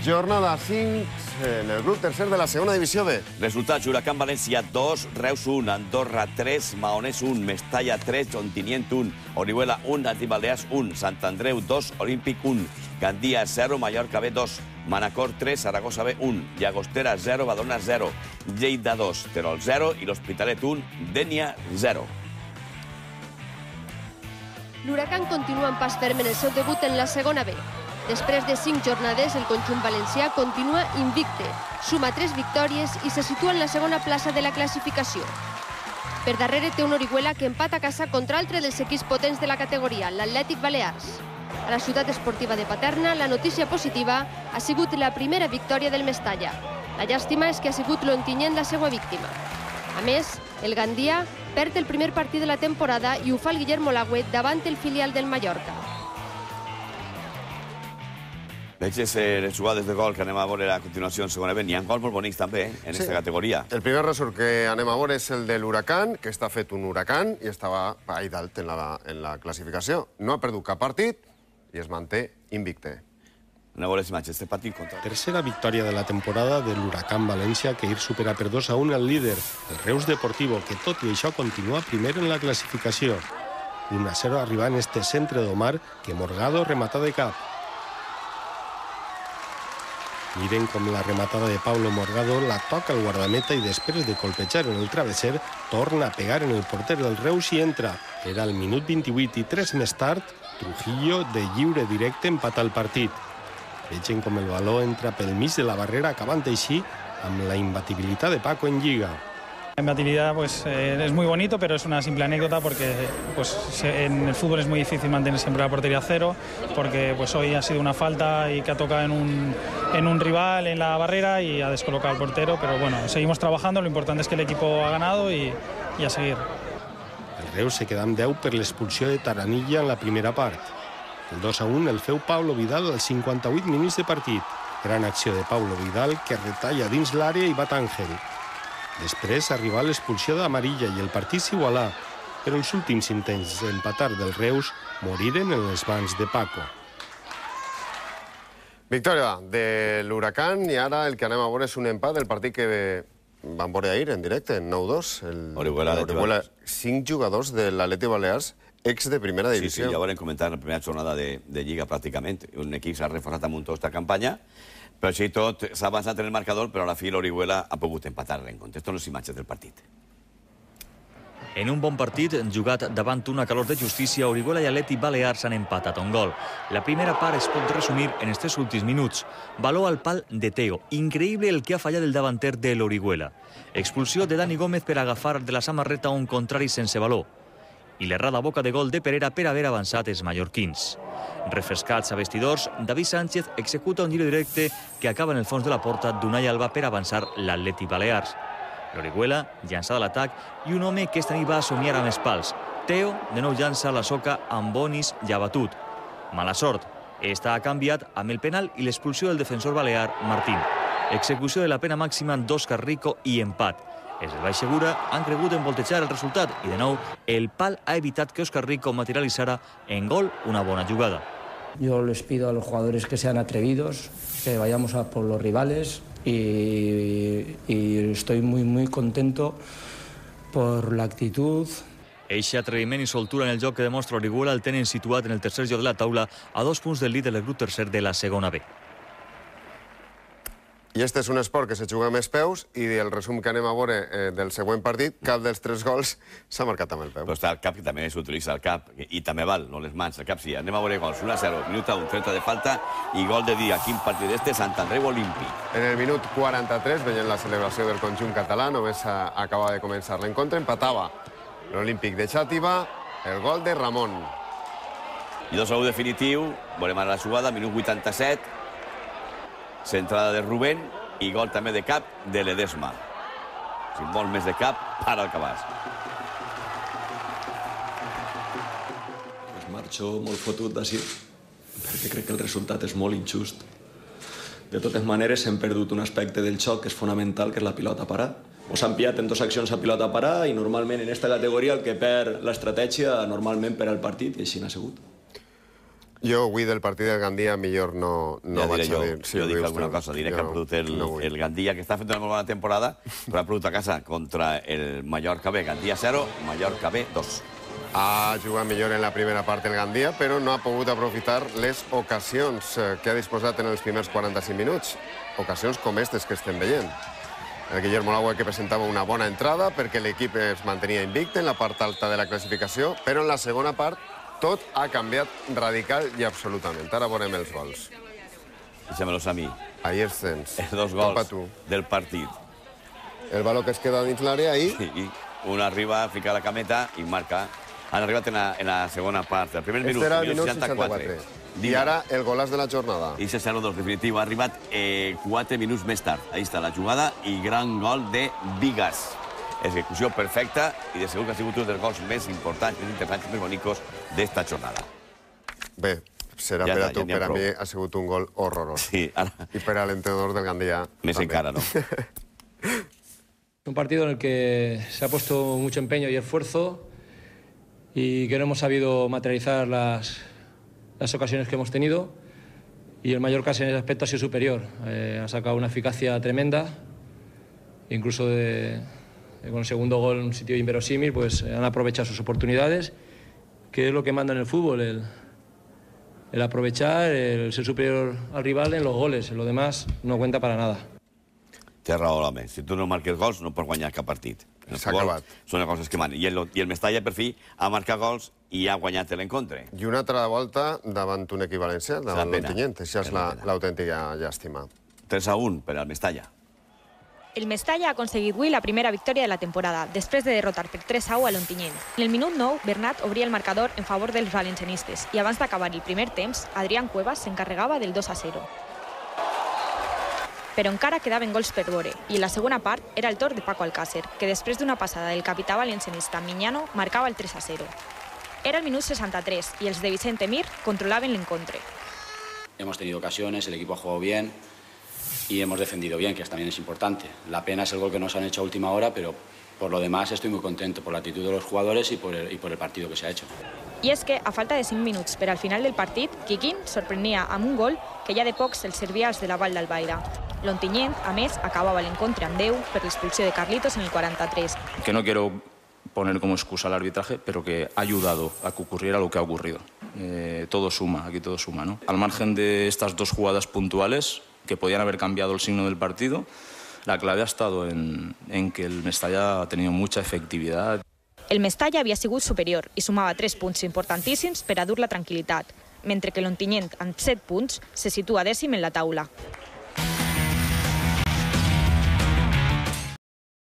Jornada 5 en el grup tercer de la segona divisió B. Resultats: Huracán València 2, Reus 1, Andorra 3, Maonès 1, Mestalla 3, Ontinyent 1, Orihuela 1, Atlètic Balears 1, Sant Andreu 2, Olímpic 1, Gandia 0, Mallorca B 2, Manacor 3, Saragossa B 1, Llagostera 0, Badalona 0, Lleida 2, Terol 0 i l'Hospitalet 1, Dénia 0. L'Huracán continua en pas ferm en el seu debut en la segona B. Després de 5 jornades, el conjunt valencià continua invicte, suma 3 victòries i se situa en la segona plaça de la classificació. Per darrere té un Orihuela que empata a casa contra altre dels equips potents de la categoria, l'Atlètic Balears. A la ciutat esportiva de Paterna, la notícia positiva ha sigut la primera victòria del Mestalla. La llàstima és que ha sigut l'Ontinyent la seva víctima. A més, el Gandia perd el primer partit de la temporada i ho fa el Guillermo Lagüe davant el filial del Mallorca. Veig les jugades de gol que anem a veure a continuació en segona B. N'hi ha gols molt bonics també en aquesta categoria. El primer resort que anem a veure és el de l'Huracán, que està fet un Huracán i estava ahí dalt en la classificació. No ha perdut cap partit i es manté invicte. Anem a veure les imatges d'aquest partit contra... Tercera victòria de la temporada de l'Huracán València, que ahir supera per 2-1 el líder, el Reus Deportivo, que tot i això continua primer en la classificació. 1-0 arriba en este centre d'Omar, que Morgado remata de cap. Miren com la rematada de Pablo Morgado la toca el guardameta i després de colpejar en el travesser torna a pegar en el porter del Reus i entra. Era el minut 28 i 3 més tard, Trujillo de lliure directe empata el partit. Vegen com el baló entra pel mig de la barrera acabant així amb la imbatibilitat de Paco en Lliga. La imbatibilidad es muy bonito, pero es una simple anécdota porque en el fútbol es muy difícil mantener siempre la portería a cero, porque hoy ha sido una falta y que ha tocado en un rival en la barrera y ha descolocado al portero, pero bueno, seguimos trabajando, lo importante es que el equipo ha ganado y a seguir. El Reus se queda amb 10 per l'expulsió de Taranilla en la primera part. El 2-1 el feu Pablo Vidal als 58 minuts de partit. Gran acció de Pablo Vidal que retalla dins l'àrea i bat Àngel. Després arriba l'expulsió d'Amarilla i el partit s'igualà, però els últims intents d'empatar del Reus moriren en les mans de Paco. Victòria de l'Huracán i ara el que anem a veure és un empat del partit que vam veure ahir en directe, en 9-2. Orihuela, 5 jugadors de l'Atlètic Balears, ex de primera divisió. Sí, ja ho vam comentar en la primera jornada de Lliga pràcticament. Un equip s'ha reforçat amb tota aquesta campanya, però així tot s'ha avançat en el marcador, però a la fi l'Orihuela ha pogut empatar l'encontre. Aquestes són les imatges del partit. En un bon partit, jugat davant una calor de justícia, Orihuela i Atlètic Balears han empatat un gol. La primera part es pot resumir en els 3 últims minuts. Baló al pal de Teo. Increïble el que ha fallat el davanter de l'Orihuela. Expulsió de Dani Gómez per agafar de la samarreta un contrari sense baló. I l'errada boca de gol de Perera per haver avançat els mallorquins. Refrescats a vestidors, David Sánchez executa un giro directe que acaba en el fons de la porta d'Unai Alba per avançar l'Atlètic Balears. L'Orihuela, llançada a l'atac, i un home que esta nit va somiar amb els pals. Teo, de nou llança la soca amb Bonis ja batut. Mala sort. Esta ha canviat amb el penal i l'expulsió del defensor balear, Martín. Execució de la pena màxima d'Òscar Rico i empat. Els del Baix Segura han cregut en voltejar el resultat i, de nou, el pal ha evitat que Òscar Rico materialitzara en gol una bona jugada. Yo les pido a los jugadores que sean atrevidos, que vayamos a por los rivales y estoy muy contento por la actitud. Eixe atreviment i soltura en el joc que demostra Orihuela el tenen situat en el tercer lloc de la taula a 2 punts del líder del grup tercer de la segona B. I este és un esport que se juga amb els peus i el resum que anem a veure del següent partit, cap dels 3 gols s'ha marcat amb el peu. Però està el cap, que també s'utilitza el cap, i també val, no les mans, el cap sí. Anem a veure gols, 1-0, minut 1, 30 de falta i gol de dia. Quin partit este, Sant Andreu Olímpic. En el minut 43 veient la celebració del conjunt català, només acaba de començar l'encontre, empatava l'Olímpic de Xàtiva, el gol de Ramon. I 2-1 definitiu, veurem ara la jugada, minut 87, centrada de Rubén i gol també de cap de Ledesma. Si vol més de cap, para el cabàs. Marxo molt fotut d'ací, perquè crec que el resultat és molt injust. De totes maneres, hem perdut un aspecte del xoc que és fonamental, que és la pilota parada. Ens han pillat en 2 accions a pilota parada i normalment en aquesta categoria el que perd l'estratègia normalment per al partit i així n'ha sigut. Jo avui del partit del Gandia millor no vaig a dir. Jo dic alguna cosa, diré que ha perdut el Gandia, que està fent una molt bona temporada, però ha perdut a casa contra el Mallorca B. Gandia 0, Mallorca B 2. Ha jugat millor en la primera part el Gandia, però no ha pogut aprofitar les ocasions que ha disposat en els primers 45 minuts. Ocasions com aquestes que estem veient. El Guillermo Laue que presentava una bona entrada perquè l'equip es mantenia invicte en la part alta de la classificació, però en la segona part tot ha canviat radical i absolutament. Ara veurem els gols. Deixa'm-los a mi. Ahí els tens. Els dos gols del partit. El baló que es queda dins l'àrea i... Sí, un arriba, fica la cameta i marca. Han arribat en la segona part. El primer minut, minut 64. I ara el golàs de la jornada. I ese 0-2 definitiu ha arribat 4 minuts més tard. Ahí està la jugada i gran gol de Vigas. Execució perfecta i de segur que ha sigut un dels gols més importants, més interessants, més bonicos d'esta jornada. Bé, serà per a tu, per a mi ha sigut un gol horrorós. Sí, ara... I per a l'entrenador del Gandia més encara, ¿no? Un partido en el que se ha puesto mucho empeño y esfuerzo y que no hemos sabido materializar las ocasiones que hemos tenido, y el Mallorca en ese aspecto ha sido superior. Ha sacado una eficacia tremenda, incluso con el segundo gol en un sitio inverosímil, pues han aprovechado sus oportunidades, que es lo que manda en el fútbol, el aprovechar, el ser superior al rival en los goles. En lo demás no cuenta para nada. Té raó, home. Si tu no marques gols, no pots guanyar cap partit. S'ha acabat. Són les coses que manen. I el Mestalla, per fi, ha marcat gols i ha guanyat l'encontre. I una altra volta davant un equip valencià, davant l'Ontinyent. Això és l'autèntica llàstima. 3-1 per al Mestalla. El Mestalla ha aconseguit avui la primera victòria de la temporada, després de derrotar per 3-1 a l'Ontinyent. En el minut 9, Bernat obria el marcador en favor dels valencianistes i abans d'acabar el primer temps, Adrián Cuevas s'encarregava del 2-0. Però encara quedaven gols per veure, i en la segona part era el torn de Paco Alcácer, que després d'una passada del capità valencianista Miñano marcava el 3-0. Era el minut 63 y els de Vicente Mir controlaven l'encontre. Hemos tenido ocasiones, el equipo ha jugado bien y hemos defendido bien, que también es importante. La pena es el gol que nos han hecho a última hora, pero por lo demás estoy muy contento por la actitud de los jugadores y por el partido que se ha hecho. I és que, a falta de 5 minuts per al final del partit, Quiquín sorprenia amb un gol que ja de pocs els servia als de la Vall d'Albaida. L'Ontinyent, a més, acabava l'encontre amb 10 per l'expulsió de Carlitos en el 43. Que no quiero poner como excusa el arbitraje, pero que ha ayudado a que ocurriera lo que ha ocurrido. Todo suma, aquí todo suma, ¿no? Al margen de estas dos jugadas puntuales que podían haber cambiado el signo del partido, la clave ha estado en que el Mestalla ha tenido mucha efectividad. El Mestalla havia sigut superior i sumava 3 punts importantíssims per a dur la tranquil·litat, mentre que l'Ontinyent, amb 7 punts, se situa 10º en la taula.